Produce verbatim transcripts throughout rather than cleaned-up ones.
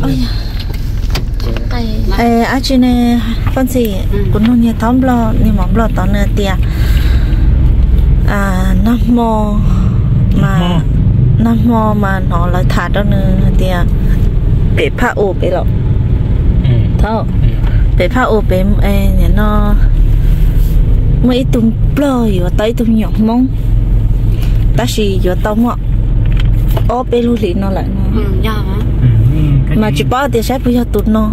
ê à chị này con gì cũng nó nhiều thắm lo nhưng mà lo tao nữa tia à nó mò mà nó mò mà nó lại thả đó nữa tia bị phá ổ bị lọ thao bị phá ổ bị ê nhà nó mấy tung blo vừa tới tung nhọc mông ta chỉ vừa tao mọ ô bị lưu lì nó lại nó mà chỉ bao tiền sẽ bây giờ tụt nó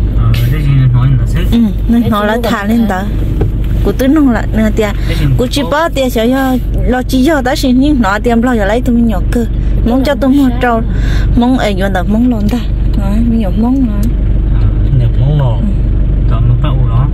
ừ nên nó lại thả lên đó của tôi nó lại nè tia của chỉ bao tiền sẽ cho lo chỉ cho ta xin nhưng nó tiền lo giờ lấy tôi nhỏ cơ mong cho tôi một trâu mong ở chỗ đó mong lon ta nói nhiều mong nói nhiều mong lon tao nó bao đó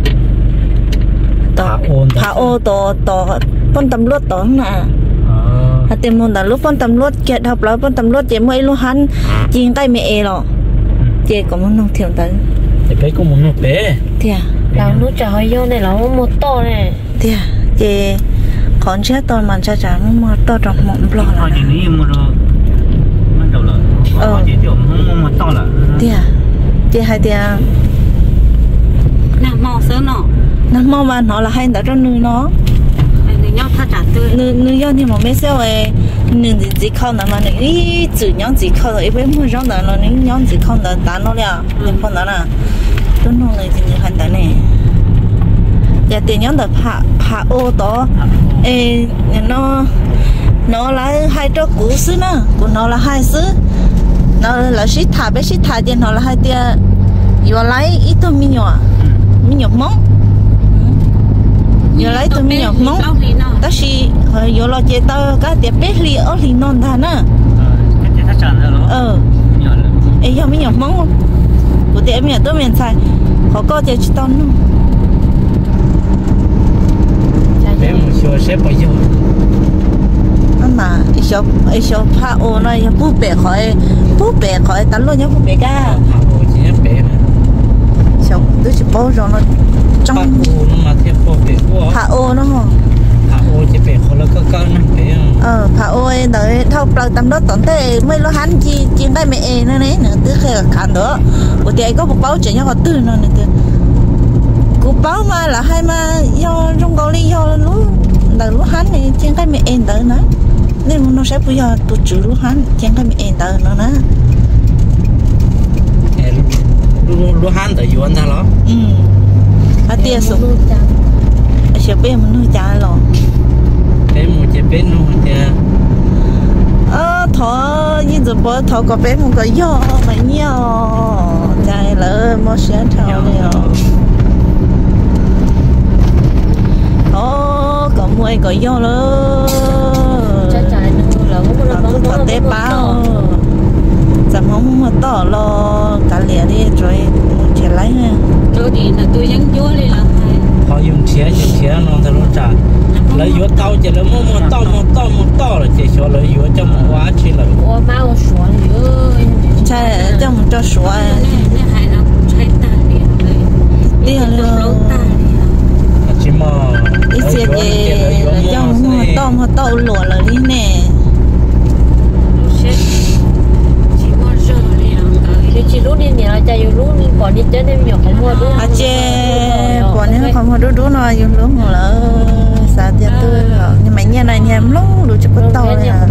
tao thả ô to to con tầm lúa to nè à tiền mong là lúc con tầm lúa kết hợp lại con tầm lúa chỉ mấy lúa hắn chiên tay mẹ rồi chị có muốn nông thiểu tới thì bé cũng muốn nông bé thì à lão nút trả hơi vô này lão một to này thì à chị còn chết to mà cha trả một to trong một lọ là chị nghĩ mua đồ bắt đầu là ờ chị tiểu không một to là thì à chị hai thì à nằm mò sớm nọ nằm mò mà nó là hay đã cho nuôi nó nuôi nhau thà trả tươi nuôi nuôi nhau thì mà mấy sao ấy nuôi gì gì không là mà nuôi chỉ nhau gì không rồi bây mua rau là nó nuôi nhau gì không là tán nó liền nên không đó là tôi nói là gì hành tại này giờ tiền nhóm được hạ hạ ô đó ê nó nó là hai chỗ cũ xứ nữa của nó là hai xứ nó là xí thả bé xí thả tiền nó là hai tia vừa lấy ít thôi mi nhỏ mi nhỏ móng vừa lấy tôi mi nhỏ móng ta xí vừa lo chơi tao cái tiệm bé li ở li non thà nữa ờ ê giờ mi nhỏ móng không của tiệm mi tôi miền xài họ có chơi chỉ tao nữa bé một số sẽ bao nhiêu mà số số pha ô này bút bể khỏi bút bể khỏi tấn luôn nhá bút bể ca pha ô chỉ nhá bể số tôi chỉ bao rồi nó trong pha ô nó mà thêm bao bể quá pha ô nó hả pha ô chỉ bể khỏi là cơ cơ nó bể ờ pha ô đợi thâu bao tầm đó tận thế mới lo hắn chi chiên tay mẹ nó đấy nữa từ khi khăn nữa của thì có một bao chỉ nhá có từ nó nữa của bao mà là hai mà do trong cầu ly do lúa đợi lúa hắn này chiên tay mẹ đợi nữa nên nó sẽ bây giờ tụt chữ lúa hắn chiên tay mẹ đợi nó nữa lúa lúa hắn tại yuan ta lo ừ à tia số à sẽ bé mình nuôi cha lo bé một chế bé nuôi thì ờ thọ như giờ bữa thọ có bé một cái do mà nhiều chạy lỡ mua xe thao rồi ô có mua có do lỡ cha chạy nữa là cũng là cứ có té báo giờ không mà to lo cả lìa đi rồi chạy lấy ha rồi thì là tôi vẫn chúa đi làm họ dùng xe dùng xe nó thay nó trả lấy vô tàu chỉ là mua một tàu một tàu một tàu là chỉ cho lấy vô cho một quá chỉ là ô bao số nữa chạy cho một cho số này hay là chạy ta liền đi luôn chỉ mà ít xe gì cho một tàu một tàu lụa là đi nè chỉ lúc đi nhà chạy lúc còn đi chơi em nhỏ không mua đúng à chơi còn nếu không mua đúng đúng rồi dùng lúc mà lỡ sao tiền tươi rồi nhưng mà nhà này nhà em lúc đủ cho con tàu này à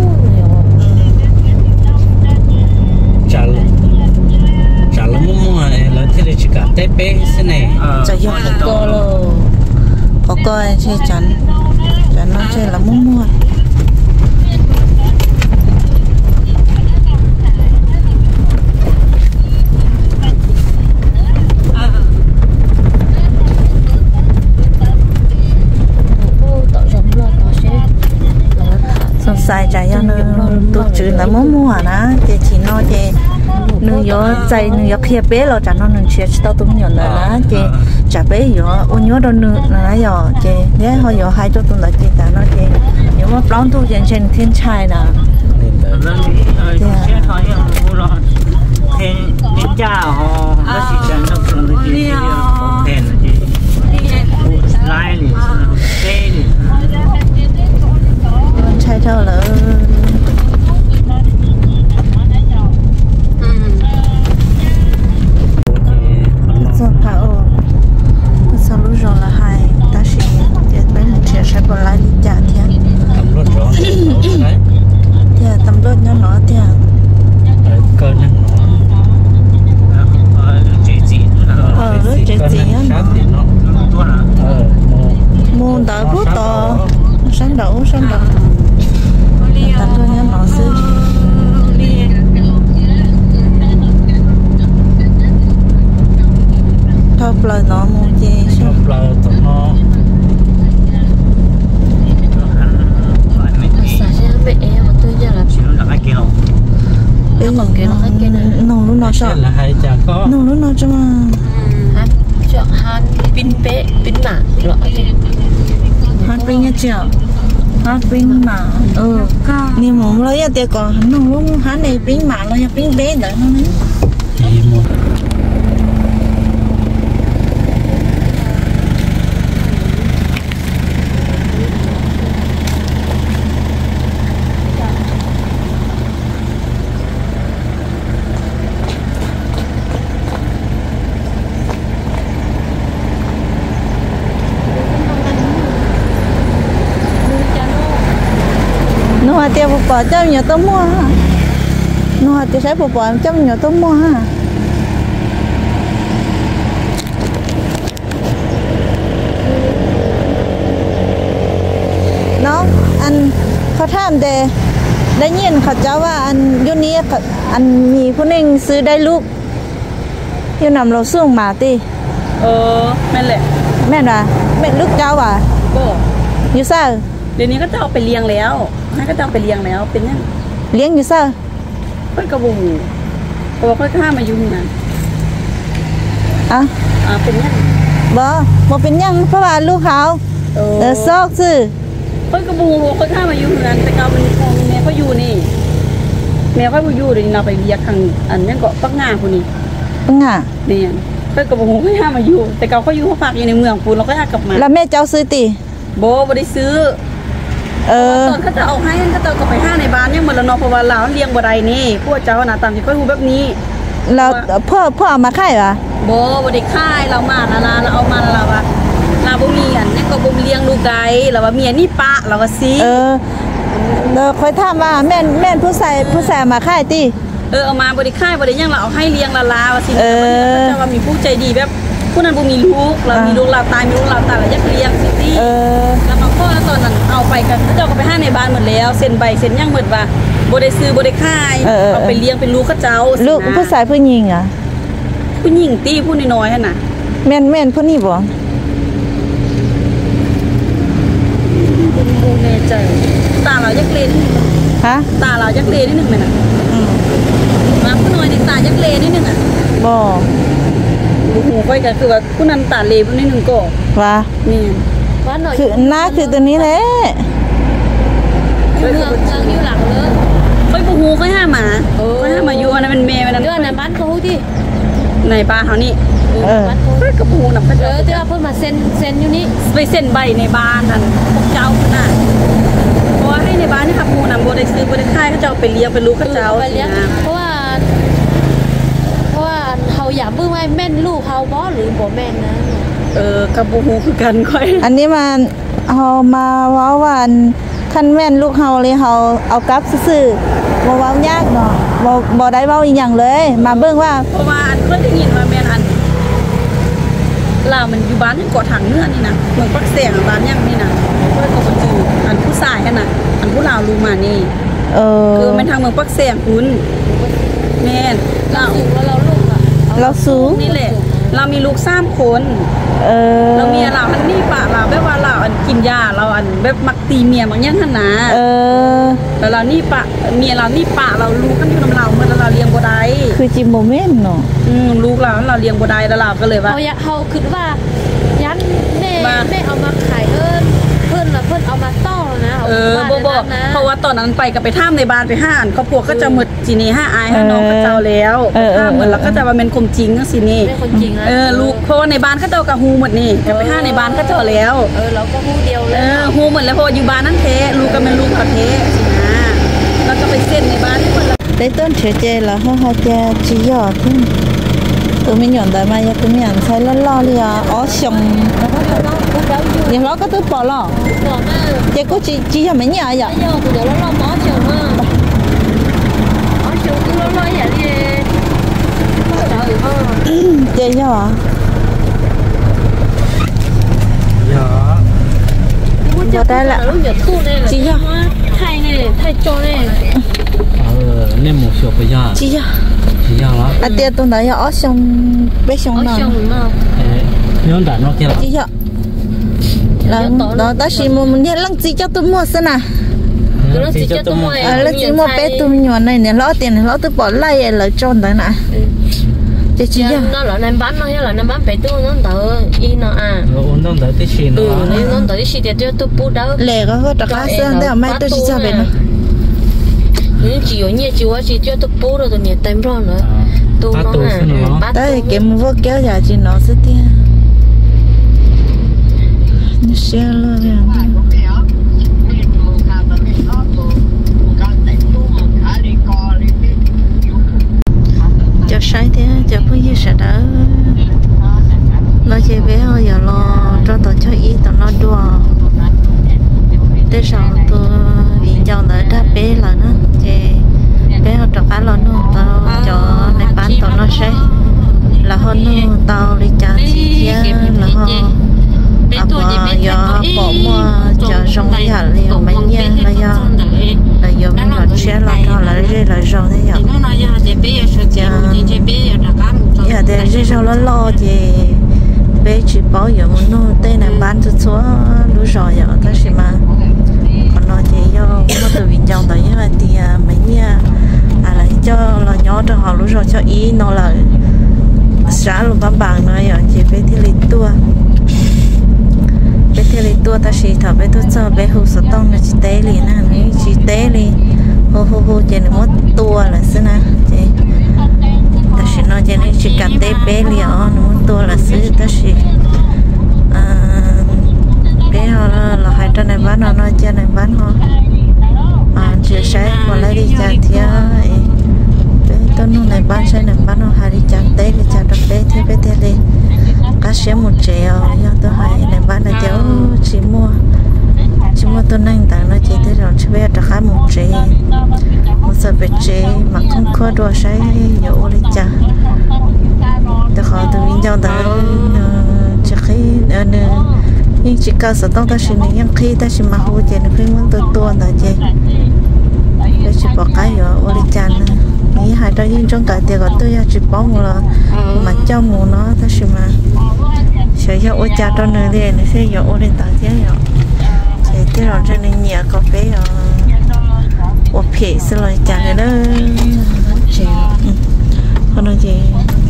trả trả là mua mua này là thế là chỉ cả tép bé thế này cho dùng một cô luôn có coi chơi chắn chắn nó chơi là mua mua sai trái cho nó tôi chữ là mua mua hả thì chỉ nói thì nương gió chạy nương gió kia bé rồi chẳng nó nương chia tao tôi nhận là chị chả bé gió ôn nhớ đâu nương là gió chị nếu họ gió hai chỗ tôi là chị ta nói chị nếu mà plong tôi trên trên thiên trai nè thiên thiên cha họ nó chỉ cần nó cần cái gì không thèn là gì lai thì tê thì trai thơ là lời nó mua gì shop là tụi nó mẹ em mà tôi giờ là chỉ là cái kia không bây giờ cái nông lúc nó sợ là hai chả có nông lúc nó cho mà han chọn han pin bé pin mạ rồi hát pin nhá chợ hát pin mà ừ nhưng mà lấy ra tiền còn nông lúc hát này pin mà lấy pin bé đỡ nó đấy thì mua nó tiêu bộ bỏ cho nhiều tôm mua ha nó tiêu sẽ bộ bỏ cho nhiều tôm mua ha nó anhเขาถามเดได้ยินเขาเจ้าว่าอันยุนี้อันมีผู้หนึ่งซื้อได้ลูกที่นำเราส่งมาติเออแม่นแหละแม่นว่ะแม่นลูกเจ้าว่ะบ่อยู่ซ่าเดี๋ยวนี้ก็จะเอาไปเลี้ยงแล้วให้ก็จะเอาไปเลี้ยงแล้วเป็นยังเลี้ยงอยู่ซ่าเพิ่นก็บ่ฮู้เพราะว่าเพิ่นข้ามาอยู่นี่นั่นอ่ะอ่าเป็นยังบ่บ่เป็นยังเพราะว่าลูกเขาเออซอกซื่อเพิ่นก็บ่ฮู้เพิ่นข้ามาอยู่นั่นแต่เก่าเป็นของแม่เขาอยู่นี่แม่เขาบ่อยู่เดี๋ยวนี้เราไปเวียกทางอันนั้นก็ปักงาพุ่นนี่ปักงานี่เพิ่นก็บ่ฮู้เพิ่นข้ามาอยู่แต่เก่าเขาอยู่เขาฝากอยู่ในเมืองพุ่นเราก็อยากกลับมาแล้วแม่เจ้าซื้อติบ่บ่ได้ซื้อเออตอนเขาจะเอาให้เขาจะก็ไปห้าในบ้านยังเหมือนเราเนาะเพราะว่าเราเลี้ยงบ่ได้นี่พวกเจ้าน่ะตามที่ค่อยฮู้แบบนี้เราพ่อพ่อเอามาขายว่ะบ่บ่ได้ขายเรามาละลาเราเอามาละว่าเราบ่มีอันนี้ก็บ่เลี้ยงลูกได้เราว่าเมียนี่ปะเราว่าสิเออเราค่อยถามว่าแม่นแม่นผู้ใส่ผู้ใส่มาขายติเออเอามาบ่ได้ขายบ่ได้ยังเราเอาให้เลี้ยงละลาว่าสิเออเจ้าว่ามีผู้ใจดีแบบผู้นั้นบ่มีลูกเรามีลูกเราตายมีลูกเราตายแล้วอยากเลี้ยงสิติเออแล้วมาพ่อตอนนั้นเอาไปกันเจ้าก็ไปห้าในบ้านหมดแล้วเซ็นใบเซ็นยังหมดว่าบ่ได้ซื้อบ่ได้ขายเอาไปเลี้ยงเป็นลูกเขาเจ้าลูกผู้ชายผู้หญิงอ่ะผู้หญิงตีผู้น้อยๆหั่นน่ะแม่นแม่นผู้นี้บ่เป็นบ่แน่ใจตาเรายักเลนฮะตาเรายักเลนนิดนึงแม่น่ะอืมมาผู้น้อยนี่ตายักเลนนิดนึงอ่ะบ่หูไปก็คือว่าผู้นั้นตาเลผู้นี้นึงก็ว่านี่คือหน้าคือตัวนี้แหละเมืองเมืองอยู่หลังเลยค่อยบ่ฮู้ค่อยหามาค่อยหามาอยู่อันนั้นมันแม่อันนั้นเดือนน่ะบ้านเขาฮู้ติในบ้านเฮานี่เออค่อยก็บ่ฮู้นำเพิ่นเออที่ว่าเพิ่นมาเซ็นเซ็นอยู่นี่ไปเซ็นใบในบ้านนั่นพวกเจ้าน่ะเพราะว่าให้ในบ้านนี่ครับหมู่นำบ่ได้ซื้อบ่ได้ขายเขาเจ้าไปเลี้ยงเป็นลูกเขาเจ้าเพราะว่าเพราะว่าเฮาอยากเบิ่งว่าแม่นลูกเฮาบ่หรือบ่แม่นนะเออกับบ่ฮู้คือกันค่อยอันนี้มันเฮามาเว้าว่าคันแม่นลูกเฮาเลยเฮาเอากลับซื่อๆบ่เว้ายากเนาะบ่บ่ได้เว้าอีหยังเลยมาเบิ่งว่าเพราะว่าอันเพิ่นได้ยินว่าแม่นอันลาวมันอยู่บ้านยังเกาะถังเนื้อนี่นะเมืองปักแสงบ้านยังนี่นะเพิ่นก็บ่จื้ออันผู้ชายหั่นน่ะอันผู้ลาวรู้มานี่เออคือมันทางเมืองปักแสงคุณแม่นเราสูงแล้วเราลูกอ่ะเราสูงนี่แหละเรามีลูกสามคนเออเรามีเราอันนี้ปะเราแบบว่าเราอันกินยาเราอันแบบมักตีเมียบางอย่างหั่นน่ะเออแล้วเรานี่ปะเมียเรานี่ปะเราลูกกันอยู่นำเราเมื่อเราเลี้ยงบ่ได้คือจิโมเมนต์เนาะอืมลูกเราเราเลี้ยงบ่ได้แล้วเราก็เลยว่าเฮาเฮาคิดว่ายันแม่แม่เอามาขายเอิ้นเพิ่นน่ะเพิ่นเอามาต้อนะเออบ่บ่เพราะว่าตอนนั้นไปก็ไปท่ามในบ้านไปห้าอันครอบครัวก็จะหมดจีนี่ห้าอายห้าน้องก็เจ้าแล้วท่ามเหมือนแล้วก็จะว่าเป็นคมจริงจังซี่นี่เป็นคนจริงเออลูกเพราะว่าในบ้านเขาเจ้าก็ฮู้หมดนี่ไปห้าในบ้านก็เจ้าแล้วเออเราก็ฮู้เดียวเลยเออฮู้หมดแล้วเพราะอยู่บ้านนั้นแท้ลูกก็เป็นลูกเขาแท้สินะแล้วก็ไปเซ็นในบ้านนี่คนละได้ต้นเฉยเจแล้วเฮาเฮาจะจิยอขึ้นตัวไม่หย่อนได้มาอย่าตัวไม่หย่อนใช้ล่อๆเลยอ่ะอ๋อชงอย่างเราก็ตัวปอล่อเจ๊ก็จีจียังไม่หย่อนอ่ะเดี๋ยวเดี๋ยวเราเราหมอชงอ่ะหมอชงตัวเราๆอย่างนี้เจ๊ยอ giờ đây là chị nhá thay này thay cho này ờ nên một số bây giờ chị nhá chị nhá đó à tiền tôi nói ở xong bé xong nào nhớ đã nó kia chị ạ là đó ta chỉ mua mình đi lăng gì cho tôi mua xem nào nó chỉ cho tôi mua à lăng gì mua bé tôi nhỏ này nè lót tiền lót tôi bỏ lại là tròn đấy nè chị chị ạ nó là nem bán nó hay là nem bán bé tôi nó tờ y nó à nó tờ cái gì nó nó tờ cái gì thì tôi tôi bút đâu lẻ có hơi đặc cá xem đây mai tôi chỉ cho bé nó những chiều nhẹ chiều chỉ cho tôi bút rồi tôi nhẹ tem rồi nữa tôi nó à đây cái mua vô kéo dài chỉ nó sẽ tiền nó xe luôn rồi cho sai thế cho phải như sợ đỡ nó chơi bé hồi giờ lo cho tao cho ý tao nó đùa tới sau tôi vì cho nó đã bé là nó chơi bé họ cho cá lo nó tao cho này bán tao nó sẽ là hơn nó tao đi trả chi là họ à giờ bỏ mua cho rong cái hạt liền mấy nha là do là giờ mình là xe là cho là đây là rong thế giờ giờ để đi sau nó lo gì bé chỉ bảo giờ muốn nó tên là bán cho số lúa rồi giờ ta chỉ mà còn nó chỉ do nó từ viên trong tới như thì mấy nha à là cho là nhỏ cho họ lúa rồi cho ý nó là xã luôn bám bằng nữa giờ chỉ bé thì lịch tua bé thì lịch tua ta chỉ thở bé tôi cho bé hú sốt tông là chỉ té liền nè chỉ té liền hú hú hú chỉ là mất tua là xí nè chỉ ta chỉ nói chỉ là chỉ cắt té bé liền nó mất tua là xí ta chỉ bé họ là hai trăm này bán họ nói trên này bán họ à chỉ sai còn lấy đi chặt thì bé tôi nó này bán sai này bán họ hai đi chặt té đi chặt được bé thì bé thì đi cá xé một triệu do tôi hay này bán là cháu chỉ mua chỉ mua tôi năng tặng nó chỉ thấy rồi chỉ bé được khá một triệu một giờ bé chế mà không có đồ sai dụ đi chặt tôi khỏi tôi viên nhau tới chỉ khi nhưng chỉ cần sợ tông ta chỉ những khi ta chỉ mặc hồ chơi nó khi muốn tôi tua là chơi tôi chỉ bỏ cái rồi ô đi chăn nghĩ hai đôi nhưng trong cả tiệc của tôi chỉ bỏ một là mà cho mù nó ta chỉ mà sợ cho ô cha cho nơi đây nó sẽ giờ ô đi tặng thế rồi thì thế rồi cho nên nhà cà phê rồi ô phê sẽ lại chăn này đó chị còn nói gì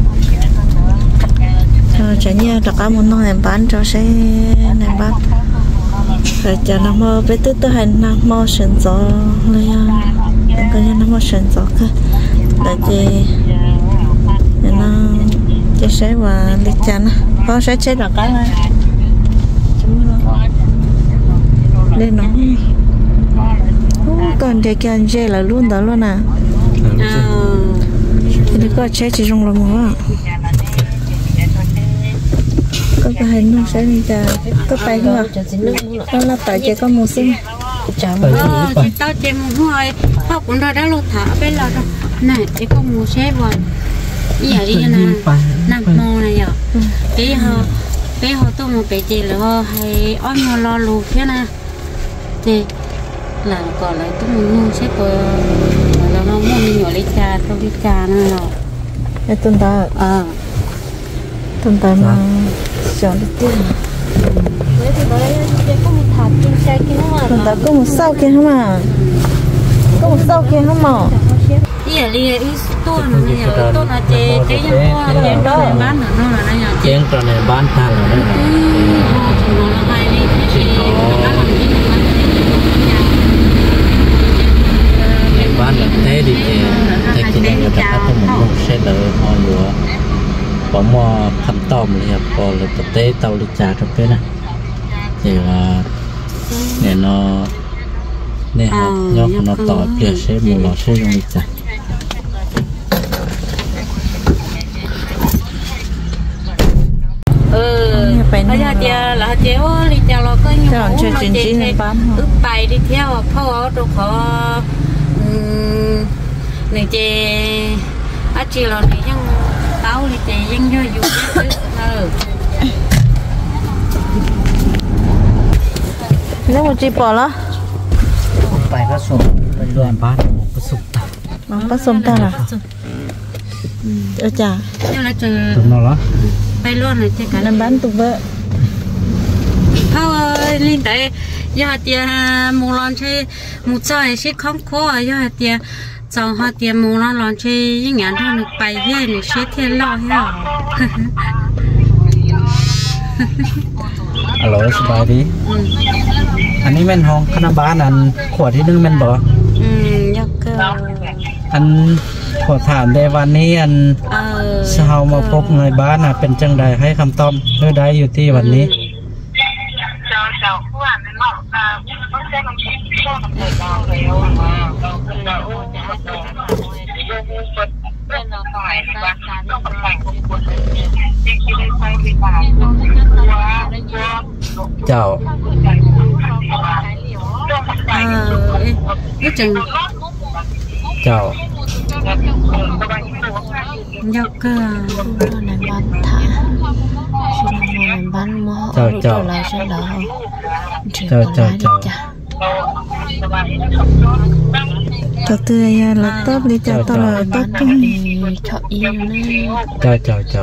chả nhớ tất cả muốn nói bán cho xe này bán phải chờ nó mơ với tứ tứ hành nó mơ sườn gióเลยđừng có nó mơ sườn gió cơ là gì nó chỉ xe và đi chăn có sẽ chế được cái này lên nó còn để cái anh chế là luôn đó luôn à thì có chế chỉ trong lòng mà có cái hình nó sẽ đi ra có phải không ạ? Nó là tại chỉ có một xin chào ờ chỉ tao chỉ một hồi họ cũng đã đã lột thả bên là rồi này chỉ có một xe vào ý là đi nè nằm mồ này giờ cái họ cái họ tôi một bé chị là họ hay ôm nhau lo lụt thế nè thì là còn lại tôi muốn mua xe của là nó mua mình nhỏ lấy trà tôi đi trà nữa rồi cái tuần ta ờ tuần ta mà chọn được tiền đấy thì có đấy có một thạt trên xe kia mà tuần ta có một sau kia không à có một sau kia không mà ý là đi tôi nó này giờ tôi là chế chế những hoa chế đó là bán nữa nó là nó giờ chế cho này bán ta là đấy nó là hay đi bán là thế đi thì thế thì là người ta có một một xe đỡ họ lúa có một khăn tôm thì có là tập tế tàu đi trả trong cái này thì là để nó để họ nhóc nó tỏi bia xe một lọ xe trong đi trả ừ bây giờ giờ là chế đi chào là có nhiều chọn chơi chín chín bán ướp bài đi theo phao ở đâu có này chế ở chỉ là này nhưng tao thì chế nhưng do dùng ừ nếu một chị bỏ đó bài có sủng bên đoàn bán có sủng ta nó có sủng ta là ở chả nhưng là chờ nó đó ไปluôn rồi chứ cả làm bán tụ vợ thôi linh tới giờ tiền mua lon chơi mua chơi sẽ không khó giờ tiền sau họ tiền mua lon lon chơi những ngàn thôi được bài về này sẽ thiên lo hết alo สบายดีอันนี้แม่นห้องคณะบ้านอันขวดที่นึงแม่นบ่อืมยักเกออันขอถามได้วันนี้อันเช้ามาพบในบ้านน่ะเป็นจังใดให้คำตอบเพื่อได้อยู่ที่วันนี้เจ้าเออนี่จังเจ้ายักเกอในบ้านถ่ายชิลในบ้านมอเจ้าเจ้าอะไรใช่เหรอเจ้าเจ้าเจ้าตัวเตือยาลักตบเลยเจ้าตลอดตบตุ้งชอบอีนี่เจ้าเจ้าเจ้า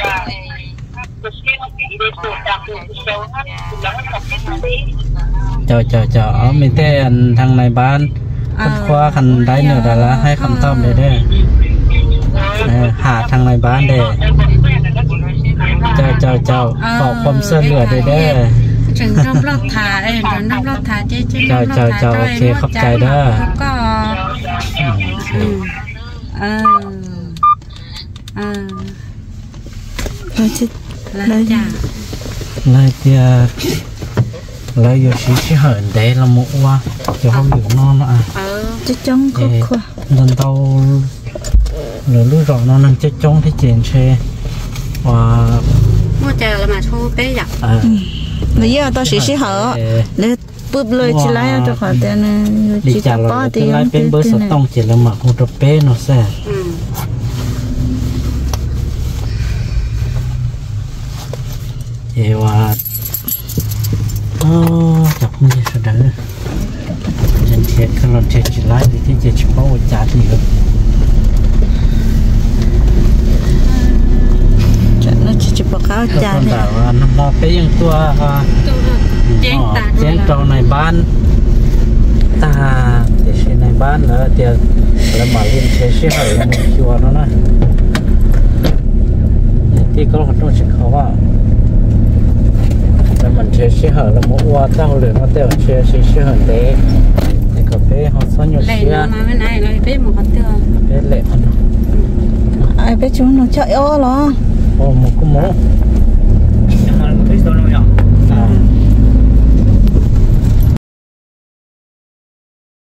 เจ้าเจ้าเจ้าเอามีแต่อันทางในบ้านคนคว้าคันได้เนื้อได้ละให้คำตอบได้ได้หาทางในบ้านได้เจ้าเจ้าเจ้าขอความเสื่อเหลือได้ได้ถึงน้ำรอดถ่ายถึงน้ำรอดถ่ายเจ๊เจ๊เจ้าเจ้าเจ้าโอเคเข้าใจได้ก็เออเออเราจะเราจะเลยเดียเลยอยู่ชี้ชี้เหินได้ละมุว่าจะเขาอยู่นอนอ่ะจะจ้องก็ขวานั่นเตาหรือลูกหลานนั่นจะจ้องที่เจนเชว่ามั่วใจละมาโชว์เป๊ะอยาก bây giờ tao chỉ chỉ hở lấy bướp lời chỉ lấy cho khỏi tiền này chỉ cho có tiền lấy bên bớt sốt tông chỉ là mặc một bé nó sẽ vậy và oh chọc như thế đó chân thiệt khi lần thiệt chỉ lấy thì cái chỉ có một chả thì được nó chỉ chỉ bảo cáo cha này nó mò cái nhữngตัวเจ๊งตรงในบ้านตาเจ๊ในบ้านแล้วเดี๋ยวแล้วมาเล่นเชี่ยๆอะไรมันชัวร์แล้วนะที่ก็ต้องเช็คเขาว่าแล้วมันเชี่ยๆแล้วมั่วเจ้าเลยนะเดี๋ยวเชี่ยๆเชี่ยๆเด็กนี่ก็เป้เขาซ่อนอยู่เชี่ยมาไม่ไหนเลยเป้หมดเตี้ยเป้เละมันไอ้เป้chúng nó chạy ô rồi ô một cái mỏ nhưng mà cái số nó nhỏ